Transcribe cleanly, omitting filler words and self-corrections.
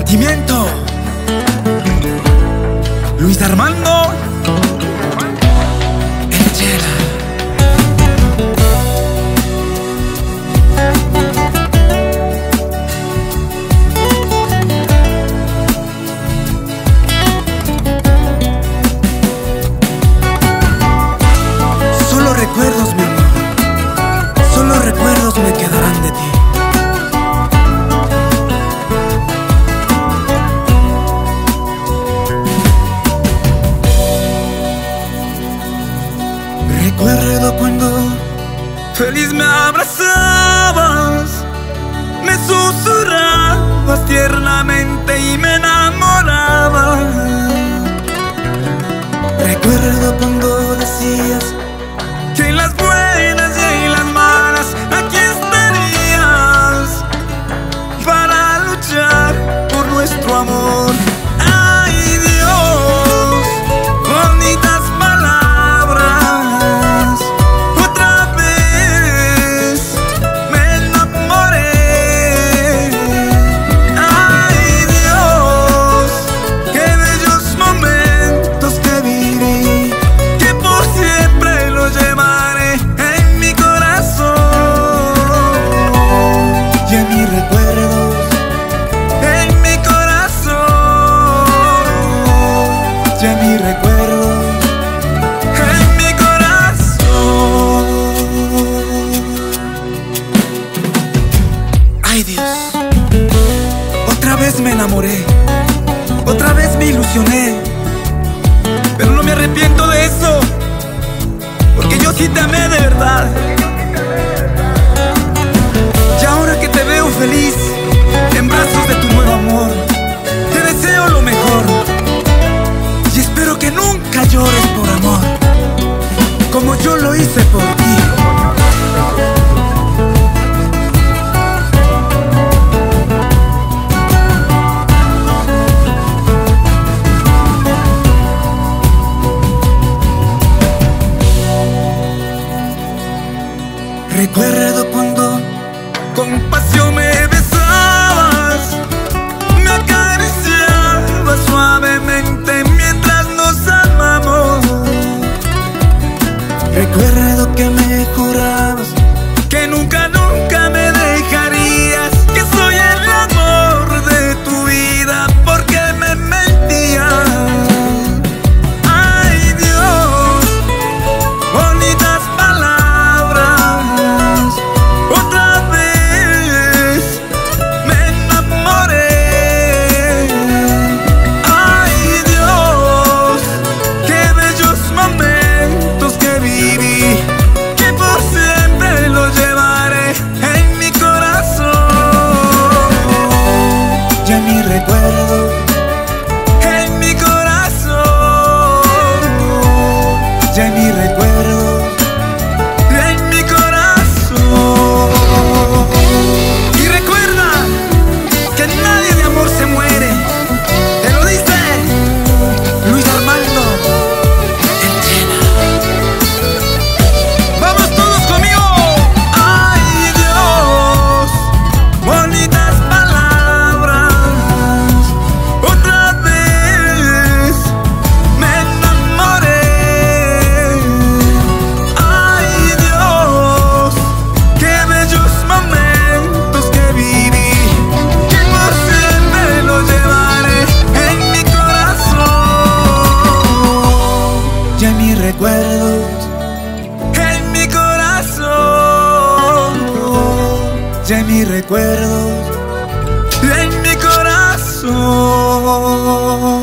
sentimiento. Luis Armando El Chela. Solo recuerdos, mi amor, solo recuerdos me quedarán de ti. Recuerdo cuando feliz me abrazabas, me susurrabas tiernamente y me enamorabas. Recuerdo cuando decías que en las buenas y en las malas aquí estarías para luchar por nuestro amor. Ay, Dios, bonitas palabras. Otra vez me enamoré. Ay, Dios, qué bellos momentos que viví, que por siempre los llevaré en mi corazón y en mis recuerdos, en mi corazón y en mis recuerdos, en mi corazón. Ay, Dios, otra vez me enamoré, otra vez me ilusioné, pero no me arrepiento de eso, porque yo sí te amé de verdad. Y ahora que te veo feliz en brazos de tu nuevo amor, te deseo lo mejor y espero que nunca llores por amor, como yo lo hice por ti. Recuerdo cuando con pasión me besabas, me acariciabas suavemente mientras nos amamos. Recuerdo que me jurabas que nunca, nunca me dejarías, que soy el amor de tu vida, porque me mentías. Ay, Dios, bonitas palabras. Otra vez me enamoré. Ay, Dios, qué bellos momentos que viví, que por siempre los llevaré en mi corazón y en mi recuerdo, en mi corazón y en mi recuerdo, en mi corazón. Y recuerda que nadie de amor se muere. Te lo dice Luis Armando El Chela. Vamos todos conmigo. Ay, Dios, bonitas palabras. Otra vez me enamoré. Ay, Dios, qué bellos momentos que viví, que por siempre los llevaré en mi corazón y en mis recuerdos, en mi corazón y en mis recuerdos, en mi corazón.